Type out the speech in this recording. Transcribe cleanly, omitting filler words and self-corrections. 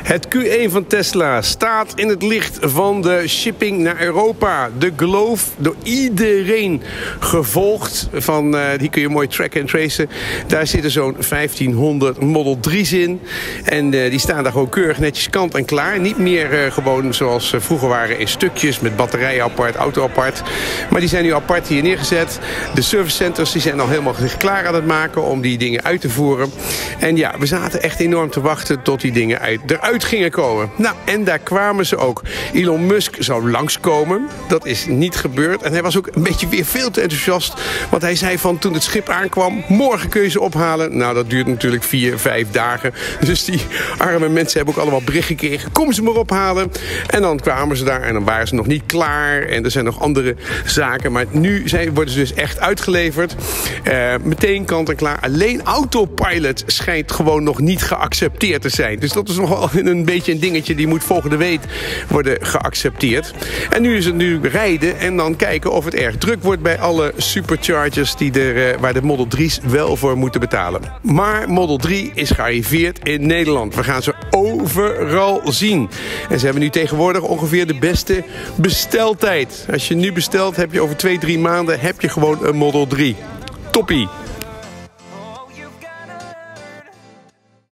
Het Q1 van Tesla staat in het licht van de shipping naar Europa. De geloof door iedereen gevolgd. Die kun je mooi tracken en tracen. Daar zitten zo'n 1500 Model 3's in. En die staan daar gewoon keurig netjes kant en klaar. Niet meer gewoon zoals vroeger waren in stukjes met batterijen apart, auto apart. Maar die zijn nu apart hier neergezet. De service centers die zijn al helemaal zich klaar aan het maken om die dingen uit te voeren. En ja, we zaten echt enorm te wachten tot die dingen eruit gingen komen. Nou, en daar kwamen ze ook. Elon Musk zou langskomen. Dat is niet gebeurd. En hij was ook een beetje weer veel te enthousiast. Want hij zei van toen het schip aankwam, morgen kun je ze ophalen. Nou, dat duurt natuurlijk 4-5 dagen. Dus die arme mensen hebben ook allemaal bericht gekregen. Kom ze maar ophalen. En dan kwamen ze daar en dan waren ze nog niet klaar. En er zijn nog andere zaken. Maar nu worden ze dus echt uitgeleverd. Meteen kant en klaar. Alleen Autopilot schijnt gewoon nog niet geaccepteerd te zijn. Dus dat is nog wel een beetje een dingetje. Die moet volgende week worden geaccepteerd. En nu is het nu rijden en dan kijken of het erg druk wordt bij alle superchargers waar de Model 3's wel voor moeten betalen. Maar Model 3 is gearriveerd in Nederland. We gaan ze overal zien. En ze hebben nu tegenwoordig ongeveer de beste besteltijd. Als je nu bestelt, heb je over 2-3 maanden heb je gewoon een Model 3. Toppie!